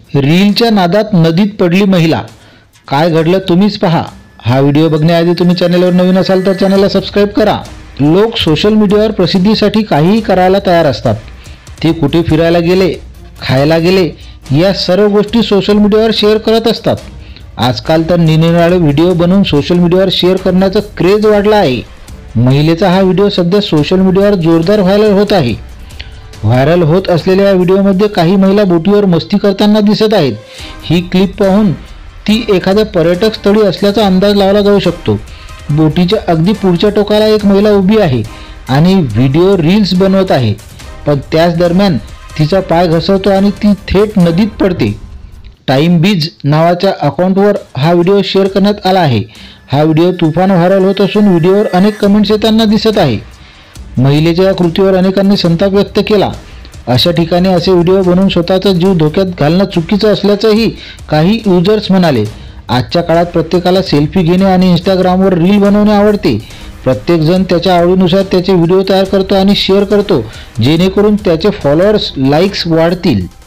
रीलच्या नादात नदीत पडली महिला, काय घडलं तुम्हीच पहा। हा व्हिडिओ बघण्याआधी तुम्ही चॅनलवर नवीन असाल तर चॅनलला सबस्क्राइब करा। लोक सोशल मीडियावर प्रसिद्धीसाठी काहीही करायला तयार असतात। ते कुठे फिरायला गेले, खायला गेले, या सर्व गोष्टी सोशल मीडियावर शेअर करत असतात। आजकाल तर निरनिराळे व्हिडिओ बनवून सोशल मीडियावर शेअर करण्याचं क्रेज वाढला आहे। महिलेचा हा व्हिडिओ सध्या सोशल मीडियावर जोरदार व्हायरल होत आहे। व्हायरल होत असलेल्या या व्हिडिओमध्ये काही महिला बोटीवर मस्ती करताना दिसत आहेत। ही क्लिप पाहून ती एखाद्या पर्यटक स्थळी असल्याचा अंदाज लावला जाऊ शकतो। बोटीच्या अगदी पुढच्या टोकाला एक महिला उभी आहे आणि व्हिडिओ रील्स बनवत आहे, पण त्याच दरम्यान तिचा पाय घसरतो आणि ती थेट नदीत पडते। टाइम बीज नावाच्या अकाउंटवर हा व्हिडिओ शेअर करण्यात आला आहे। हा व्हिडिओ तुफान व्हायरल होत असून व्हिडिओवर अनेक कमेंट्स येताना दिसत आहे। महिलेच्या या कृतीवर अनेकांनी संताप व्यक्त केला। अशा ठिकाणी असे व्हिडिओ बनवून स्वतःचा जीव धोक्यात घालणं चुकीचं असल्याचंही काही यूजर्स म्हणाले। आजच्या काळात प्रत्येकाला सेल्फी घेणे आणि इंस्टाग्रामवर रील बनवणे आवडते। प्रत्येकजण त्याच्या आवडीनुसार त्याचे व्हिडिओ तयार करतो आणि शेअर करतो, जेणेकरून त्याचे फॉलोअर्स, लाईक्स वाढतील।